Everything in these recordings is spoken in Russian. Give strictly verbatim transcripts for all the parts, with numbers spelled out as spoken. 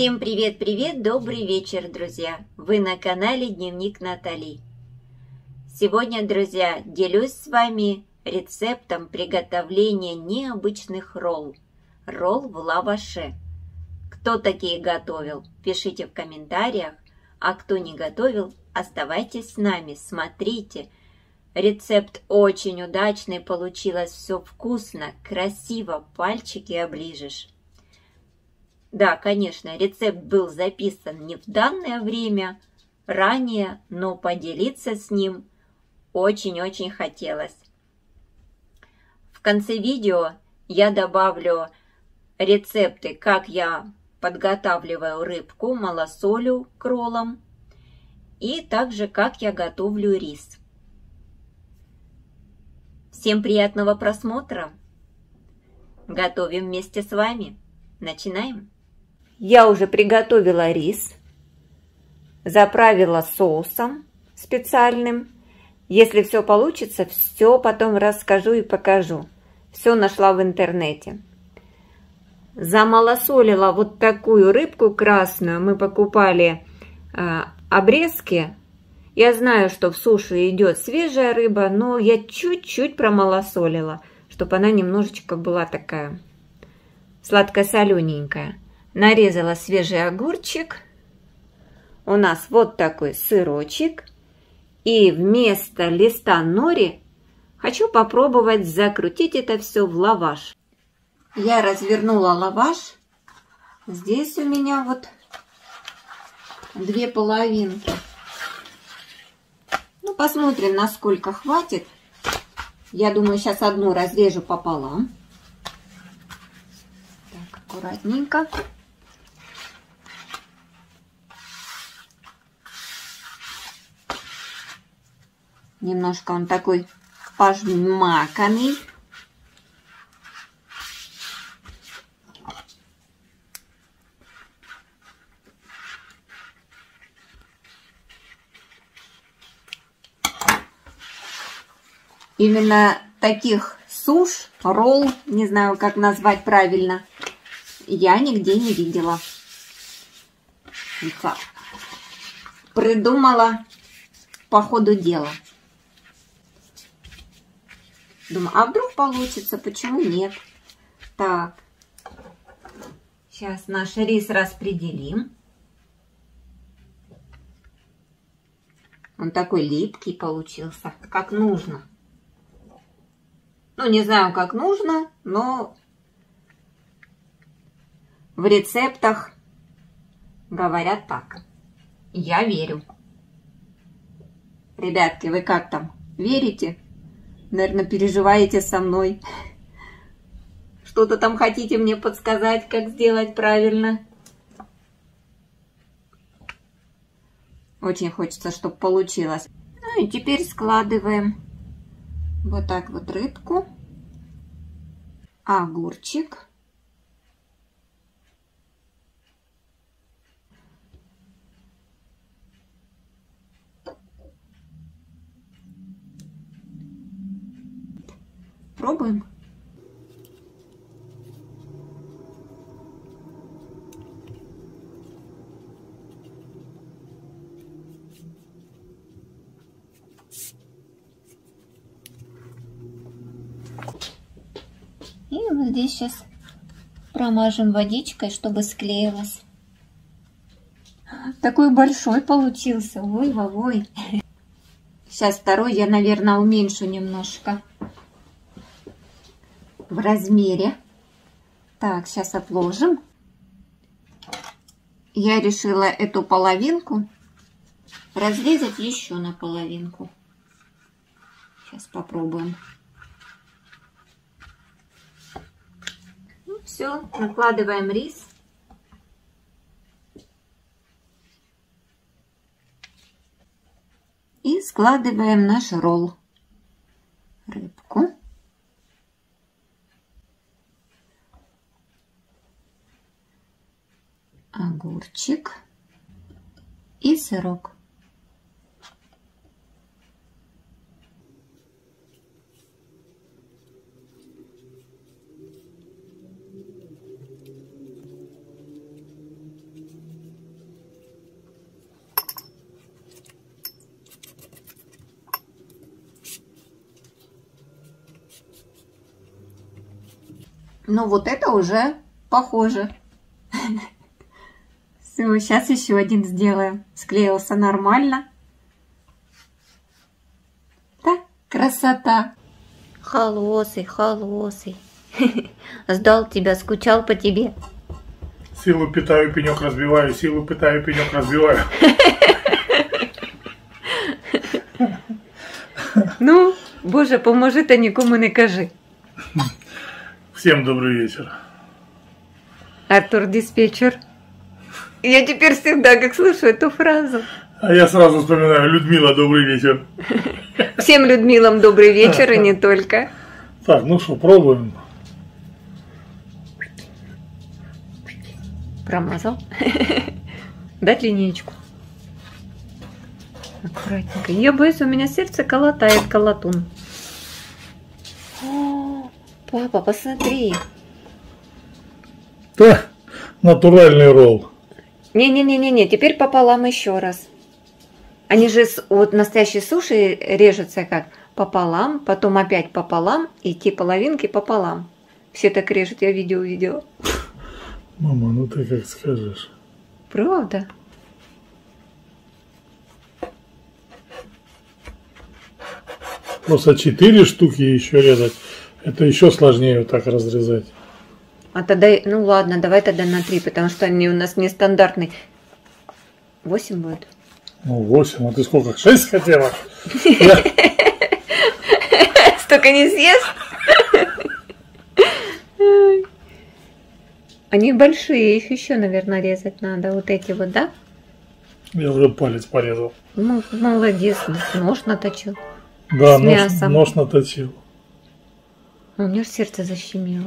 Всем привет-привет, добрый вечер, друзья! Вы на канале Дневник Натали. Сегодня, друзья, делюсь с вами рецептом приготовления необычных ролл. Ролл в лаваше. Кто такие готовил, пишите в комментариях, а кто не готовил, оставайтесь с нами, смотрите. Рецепт очень удачный, получилось все вкусно, красиво, пальчики оближешь. Да, конечно, рецепт был записан не в данное время, ранее, но поделиться с ним очень-очень хотелось. В конце видео я добавлю рецепты, как я подготавливаю рыбку, малосолю к роллам, и также как я готовлю рис. Всем приятного просмотра! Готовим вместе с вами. Начинаем! Я уже приготовила рис, заправила соусом специальным. Если все получится, все потом расскажу и покажу. Все нашла в интернете. Замалосолила вот такую рыбку красную. Мы покупали э, обрезки. Я знаю, что в суши идет свежая рыба, но я чуть-чуть промалосолила, чтобы она немножечко была такая сладко-солененькая. Нарезала свежий огурчик. У нас вот такой сырочек. И вместо листа нори хочу попробовать закрутить это все в лаваш. Я развернула лаваш. Здесь у меня вот две половинки. Ну, посмотрим, насколько хватит. Я думаю, сейчас одну разрежу пополам. Так, аккуратненько. Немножко он такой пожмаканный. Именно таких суш, ролл, не знаю, как назвать правильно, я нигде не видела. Придумала по ходу дела. Думаю, а вдруг получится, почему нет? Так, сейчас наш рис распределим. Он такой липкий получился, как нужно. Ну, не знаю, как нужно, но в рецептах говорят так. Я верю. Ребятки, вы как там? Верите? Наверное, переживаете со мной. Что-то там хотите мне подсказать, как сделать правильно? Очень хочется, чтобы получилось. Ну и теперь складываем вот так вот рыбку, огурчик, пробуем. И вот здесь сейчас промажем водичкой, чтобы склеилось. Такой большой получился. Ой-ой-ой. Сейчас второй я, наверное, уменьшу немножко в размере. Так, сейчас отложим. Я решила эту половинку разрезать еще на половинку. Сейчас попробуем. Ну, все, накладываем рис. И складываем наш ролл. Рыбку. Огурчик и сырок. Ну вот это уже похоже. Все, сейчас еще один сделаем. Склеился нормально. Да, красота. Холосый, холосый. Ждал тебя, скучал по тебе. Силу питаю, пенек разбиваю, силу питаю, пенек разбиваю. Ну, Боже, поможи, та нікому не кажи. Всем добрый вечер. Артур диспетчер. Я теперь всегда, как слышу эту фразу. А я сразу вспоминаю: Людмила, добрый вечер. Всем Людмилам добрый вечер, и не только. Так, ну что, пробуем. Промазал. Дать линеечку. Аккуратненько. Я боюсь, у меня сердце колотает колотун. О, папа, посмотри. Да, натуральный ролл. Не-не-не-не, теперь пополам еще раз. Они же с, вот настоящие суши режутся как пополам, потом опять пополам, и те половинки пополам. Все так режут, я видео увидела. Мама, ну ты как скажешь. Правда? Просто четыре штуки еще резать. Это еще сложнее вот так разрезать. А тогда, ну ладно, давай тогда на три, потому что они у нас нестандартные. Восемь будет? Ну, восемь, а ты сколько? Шесть хотела? Столько не съест? Они большие, их еще, наверное, резать надо. Вот эти вот, да? Я уже палец порезал. Ну, молодец, нож наточил. Да, с нож, мясом. нож наточил. У меня же сердце защемило.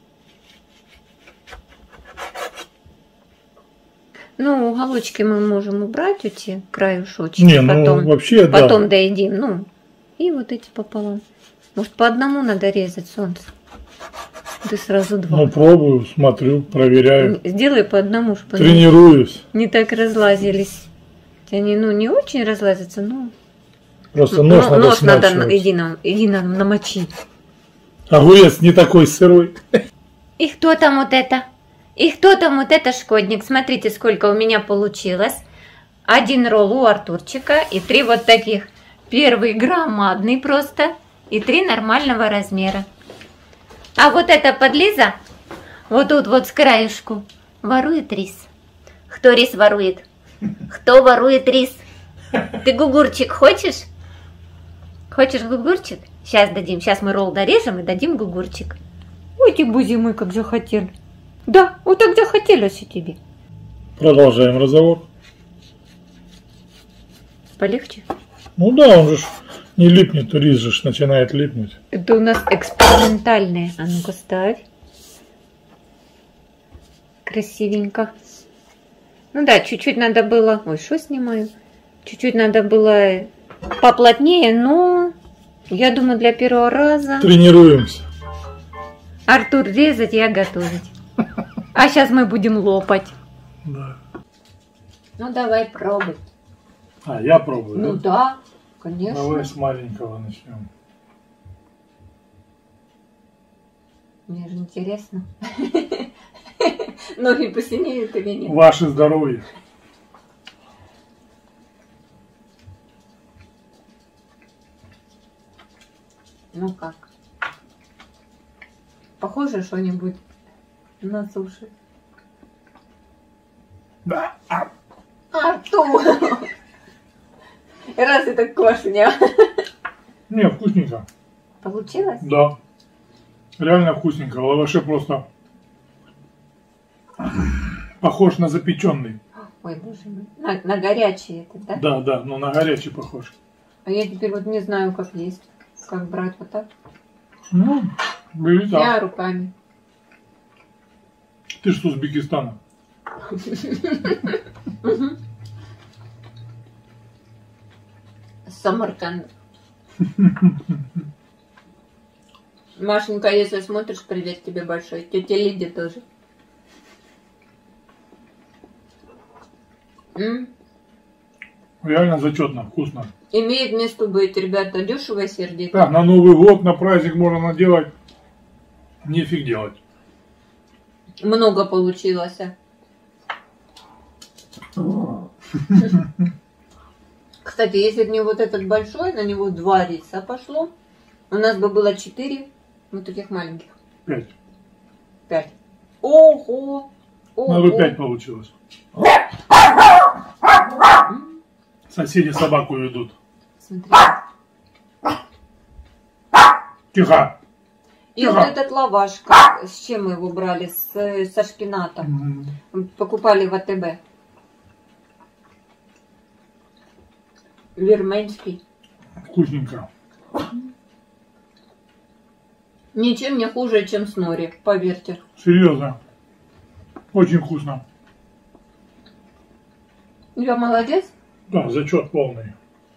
Ну, уголочки мы можем убрать, эти краюшочки. Не, потом, ну вообще, потом да. доедим. Ну, и вот эти пополам. Может, по одному надо резать, солнце? Ты сразу два. Ну, пробую, смотрю, проверяю. Сделай по одному, чтобы Тренируюсь. не, не так разлазились. Они, ну, не очень разлазятся, но... Просто нож но, надо нож надо, смачивать. иди, нам, иди нам намочить. Огурец не такой сырой. И кто там вот это? И кто там вот это шкодник? Смотрите, сколько у меня получилось. Один ролл у Артурчика и три вот таких. Первый громадный просто и три нормального размера. А вот эта подлиза, вот тут вот с краешку, ворует рис. Кто рис ворует? Кто ворует рис? Ты гугурчик хочешь? Хочешь гугурчик? Сейчас дадим. Сейчас мы ролл дорежем и дадим гугурчик. Ой, ты бузи мой, как захотел. Да, вот так захотелось и тебе. Продолжаем разговор. Полегче? Ну да, он же ж не липнет, рис же ж начинает липнуть. Это у нас экспериментальные. А ну-ка ставь. Красивенько. Ну да, чуть-чуть надо было... Ой, что снимаю? Чуть-чуть надо было поплотнее, но я думаю, для первого раза... Тренируемся. Артур резать, я готовить. А сейчас мы будем лопать. Да. Ну давай пробуй. А, я пробую. Ну да? да, конечно. Давай с маленького начнем. Мне же интересно. Ноги посинеют или нет? Ваше здоровье. Ну как? Похоже что-нибудь на суши? Да. А. Артур! Раз это кошня. Не, вкусненько. Получилось? Да. Реально вкусненько. Лаваши просто похож на запеченный. Ой, боже мой. На, на горячий это, да? Да, да, но на горячий похож. А я теперь вот не знаю, как есть. Как брать вот так? Ну, бери так. Я руками. Ты что, с Узбекистана? Самарканд. Машенька, если смотришь, привет тебе большой. Тетя Лидия тоже. М? Реально зачетно, вкусно. Имеет место быть, ребята, дешево и сердито. Так, на Новый год, на праздник можно наделать. Нефиг делать. Много получилось. Кстати, если бы не вот этот большой, на него два риса пошло, у нас бы было четыре вот таких маленьких. Пять. Пять. Ого! Ого! Надо пять получилось. Соседи собаку ведут. Смотри. Тихо. И Тихо. вот этот лаваш, как, с чем мы его брали? С, со шпинатом. Mm. Покупали в АТБ. Верменский. Вкусненько. Ничем не хуже, чем с нори, поверьте. Серьезно. Очень вкусно. Я молодец. Да, зачет полный.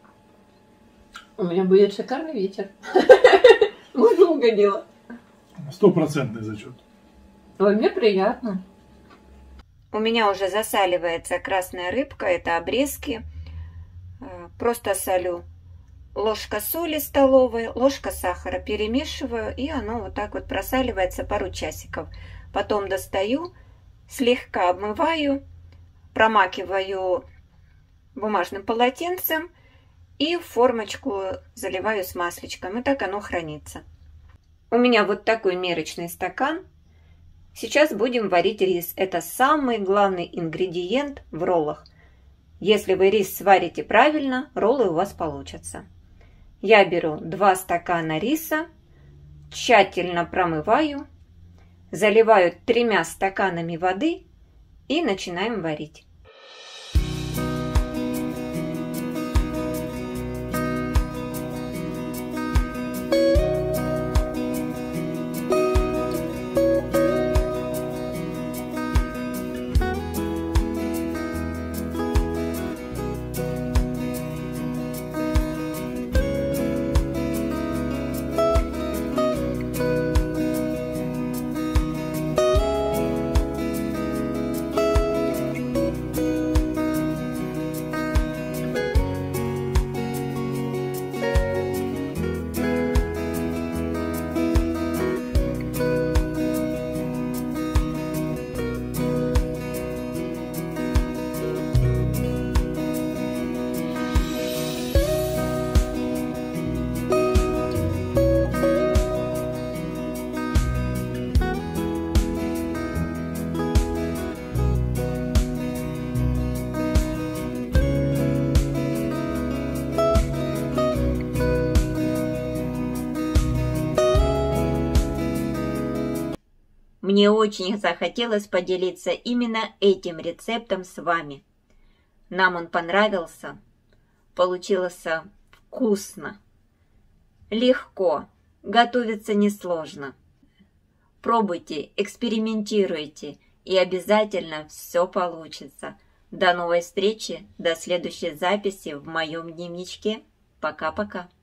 У меня будет шикарный вечер. Можно угодила. Стопроцентный зачет. Ой, мне приятно. У меня уже засаливается красная рыбка, это обрезки. Просто солю. Ложка соли столовой, ложка сахара. Перемешиваю, и оно вот так вот просаливается пару часиков. Потом достаю, слегка обмываю, промакиваю бумажным полотенцем и в формочку заливаю с масличком. И так оно хранится. У меня вот такой мерочный стакан. Сейчас будем варить рис. Это самый главный ингредиент в роллах. Если вы рис сварите правильно, роллы у вас получатся. Я беру два стакана риса, тщательно промываю, заливаю тремя стаканами воды и начинаем варить. Мне очень захотелось поделиться именно этим рецептом с вами. Нам он понравился, получилось вкусно, легко, готовится несложно. Пробуйте, экспериментируйте, и обязательно все получится. До новой встречи, до следующей записи в моем дневничке. Пока-пока.